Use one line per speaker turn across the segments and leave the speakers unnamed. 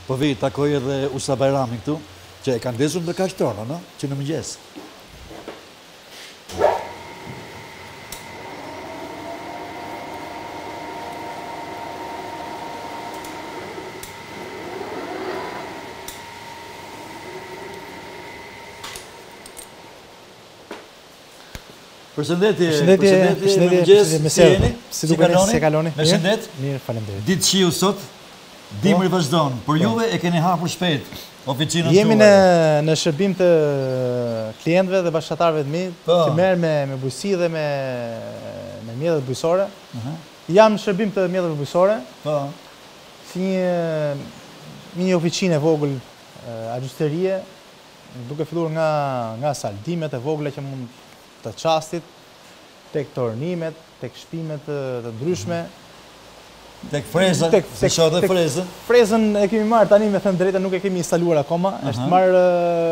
Po vi, takoj edhe Usta Bajrami këtu, që e kanë ndezur në kaq torna, no? Që në mëngjes. Përshëndetje, mëngjes, si jeni?
Si kaloni?
Me shëndet?
Mirë, faleminderit.
Ditë shiu sot, dimri vazhdon, por juve e keni hapur shpejt oficinën tuaj.
Jemi në shërbim të klientëve dhe bashkëtarëve të mi, që merr me bujësi dhe me mjetet bujësore. Jam në shërbim të mjeteve bujësore. Si një oficinë e vogël ajusterie, duke filluar nga saldimet e vogla që mund të çastit, tek tornimet, tek shpimet të ndryshme.
Tek freza, se shoh dhe frezën.
Frezën e kemi marrë tani, me thënë drejtën, nuk e kemi instaluar akoma. Është marrë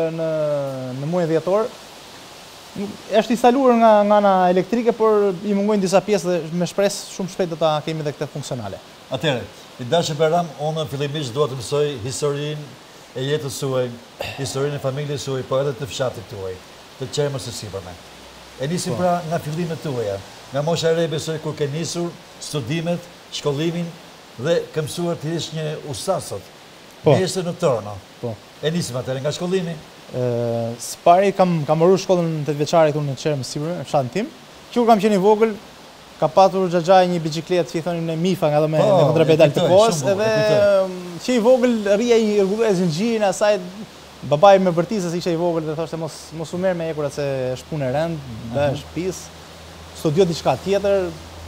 në muajin dhjetor. Është instaluar nga ana elektrike, por i mungojnë disa pjesë dhe me shpresë shumë shpejt do ta kemi edhe këtë funksionale.
Atëherë, i dashur Bajram, unë fillimisht dua të mësoj historinë e jetës suaj, historinë e familjes suaj, po edhe të fshatit tuaj, të qemës së sipërme. E nisim pra nga fillimet tuaja, nga mosha e re besoj kur ke nisur studimet, shkollimin dhe ke mësuar të jesh një ustaz sot. Jeshte në Torno. E nisim atëherë nga shkollimi.
Së pari kam marrë shkollën 8 vjeçare këtu në Qermë Sipër, në fshatin tim. Kur kam qenë i vogël, ka patur xhaxhaj një biçikletë që i thonin në Mifa, nga do me kontrapedal të kohës, edhe që i vogël rria i rregulloi zinxhirin e asaj. Babai me vërtisë se ishte i vogël dhe thoshte mos u merr me ekurat se është punë e rënd, bësh shtëpis, studio diçka tjetër.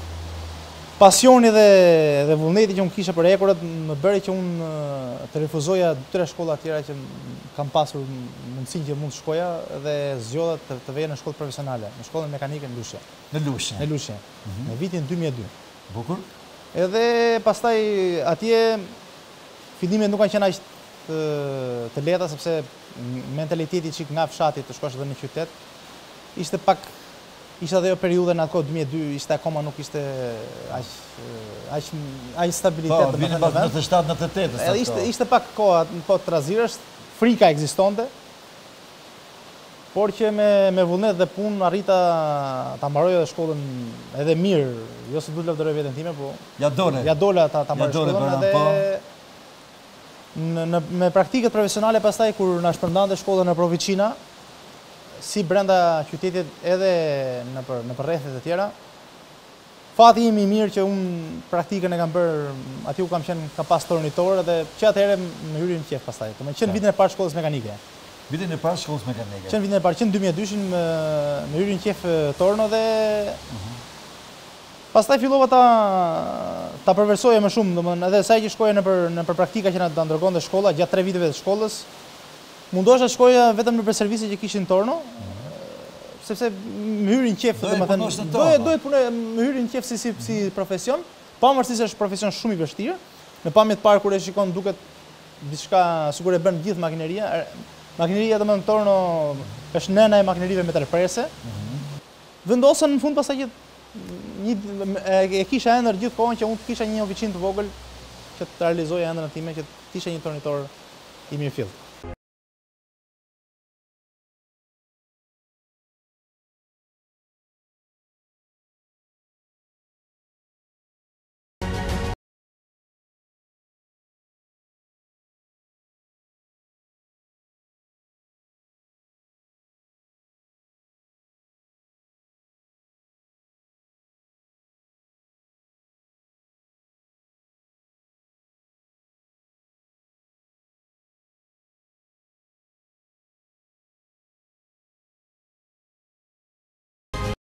Pasioni dhe vullneti që unë kisha për ekurat më bëri që unë të refuzoja 2-3 shkolla tjera që kam pasur mundësinë që mund të shkoja dhe zgjodha të veja në shkollë profesionale, në shkollën mekanike në Lushnjë. Në Lushnjë, në vitin 2002.
Bukur.
Edhe pastaj atje fillimet nuk kanë qenë aq të lehta, sepse mentaliteti që nga fshati të shkosh edhe në qytet ishte ajo periudhë në atë kohë 2002, ishte akoma nuk ishte aq stabilitet.
Po, vini pas 97-98.
Edhe ishte pak koha po të trazirësh, frika ekzistonte, por që me vullnet dhe punë arrita ta mbaroj edhe shkollën edhe mirë, jo se duhet lavdëroj veten time, po
ja
dola ta mbaroj shkollën edhe me praktikët profesionale pastaj kur na shpërndante shkolla në Proficina, si brenda qytetit edhe në rrethet e tjera. Fati im i mirë që unë praktikën e kam bërë, aty kam pas tornitor dhe që atëherë më hyri në qef pastaj. Më qenë vitin e parë shkollës mekanike.
Vitin e parë shkollës mekanike.
Qenë vitin e parë, qenë 2002-shin më hyri në qef torno dhe pastaj fillova ta përversoja më shumë, domethënë edhe sa që shkoja në për praktika që na ndërgonte shkolla gjatë 3 viteve të shkollës, mundohesha të shkoja vetëm në për servise që kishin Torno, sepse më hyri në qef, domethënë dohet punoj, më hyri në qef si profesion, pavarësisht se është profesion shumë i vështirë. Në pamje të parë kur e shikon duket diçka sikur e bën gjithë makineria. Makineria domethënë Torno është nëna e makinerive metalprese. Vendosën në fund pastaj që e kisha ëndër gjithkohën që unë kisha një oficinë të vogël që të realizoja ëndrën time, që të isha një tornitor i mirëfillt.